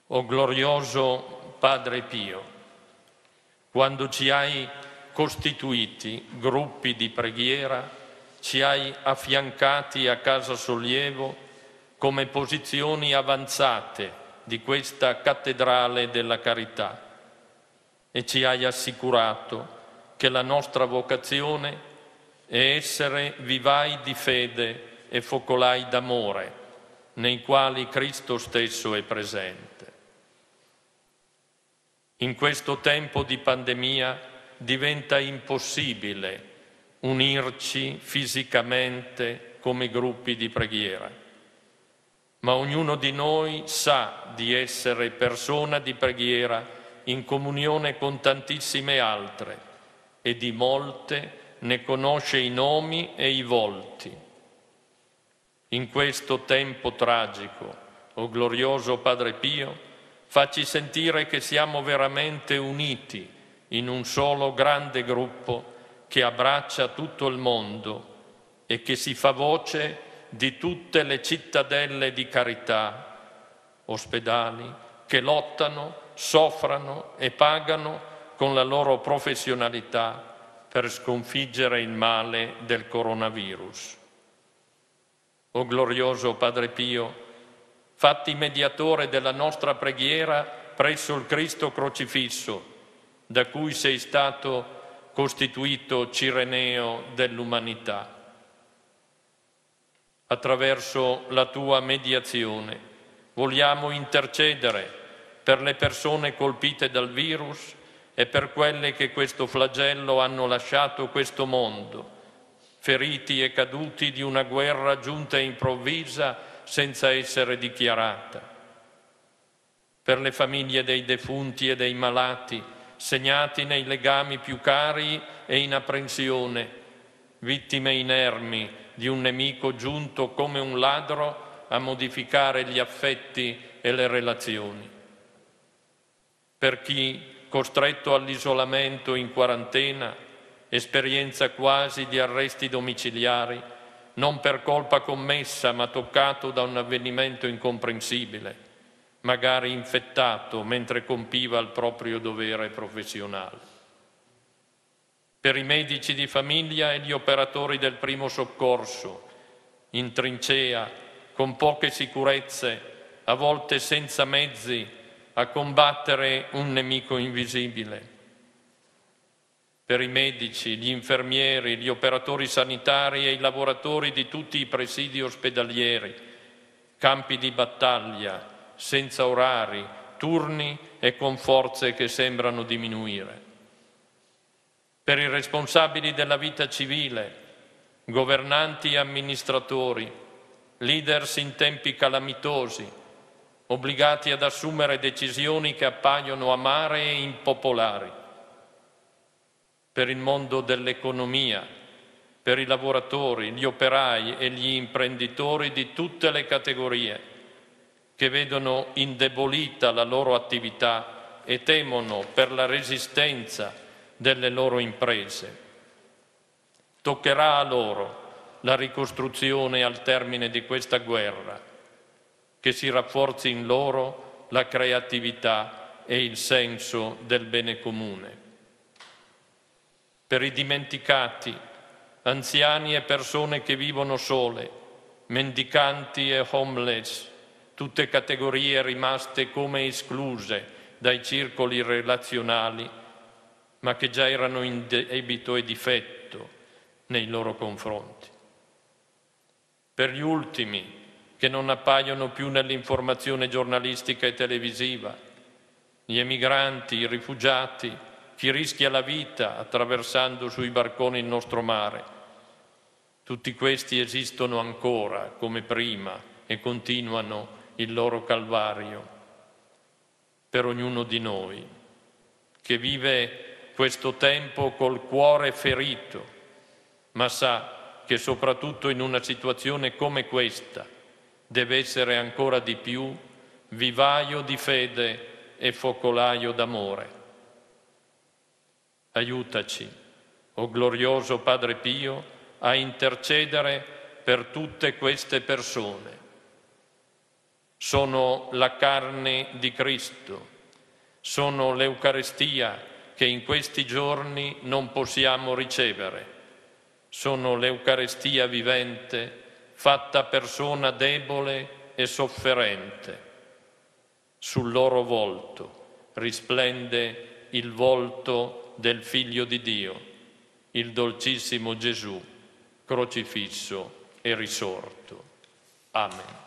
O glorioso Padre Pio, quando ci hai costituiti gruppi di preghiera, ci hai affiancati a Casa Sollievo come posizioni avanzate di questa cattedrale della carità e ci hai assicurato che la nostra vocazione è essere vivai di fede e focolai d'amore nei quali Cristo stesso è presente. In questo tempo di pandemia diventa impossibile unirci fisicamente come gruppi di preghiera, ma ognuno di noi sa di essere persona di preghiera in comunione con tantissime altre e di molte ne conosce i nomi e i volti. In questo tempo tragico, o glorioso Padre Pio, facci sentire che siamo veramente uniti in un solo grande gruppo che abbraccia tutto il mondo e che si fa voce di tutte le cittadelle di carità, ospedali, che lottano, soffrano e pagano con la loro professionalità per sconfiggere il male del coronavirus. O glorioso Padre Pio, fatti mediatore della nostra preghiera presso il Cristo crocifisso, da cui sei stato costituito Cireneo dell'umanità. Attraverso la tua mediazione vogliamo intercedere per le persone colpite dal virus e per quelle che questo flagello hanno lasciato questo mondo, feriti e caduti di una guerra giunta improvvisa senza essere dichiarata. Per le famiglie dei defunti e dei malati, segnati nei legami più cari e in apprensione, vittime inermi di un nemico giunto come un ladro a modificare gli affetti e le relazioni. Per chi, costretto all'isolamento in quarantena, esperienza quasi di arresti domiciliari, non per colpa commessa ma toccato da un avvenimento incomprensibile, magari infettato mentre compiva il proprio dovere professionale. Per i medici di famiglia e gli operatori del primo soccorso, in trincea, con poche sicurezze, a volte senza mezzi, a combattere un nemico invisibile. Per i medici, gli infermieri, gli operatori sanitari e i lavoratori di tutti i presidi ospedalieri, campi di battaglia, senza orari, turni e con forze che sembrano diminuire. Per i responsabili della vita civile, governanti e amministratori, leaders in tempi calamitosi, obbligati ad assumere decisioni che appaiono amare e impopolari. Per il mondo dell'economia, per i lavoratori, gli operai e gli imprenditori di tutte le categorie che vedono indebolita la loro attività e temono per la resistenza delle loro imprese. Toccherà a loro la ricostruzione al termine di questa guerra, che si rafforzi in loro la creatività e il senso del bene comune. Per i dimenticati, anziani e persone che vivono sole, mendicanti e homeless, tutte categorie rimaste come escluse dai circoli relazionali, ma che già erano in debito e difetto nei loro confronti. Per gli ultimi, che non appaiono più nell'informazione giornalistica e televisiva, gli emigranti, i rifugiati, chi rischia la vita attraversando sui barconi il nostro mare. Tutti questi esistono ancora come prima e continuano il loro calvario. Per ognuno di noi che vive questo tempo col cuore ferito, ma sa che soprattutto in una situazione come questa deve essere ancora di più vivaio di fede e focolaio d'amore. Aiutaci, o glorioso Padre Pio, a intercedere per tutte queste persone. sono la carne di Cristo, sono l'Eucarestia che in questi giorni non possiamo ricevere, sono l'Eucarestia vivente fatta persona debole e sofferente. Sul loro volto risplende il volto del Figlio di Dio, il dolcissimo Gesù, crocifisso e risorto. Amen.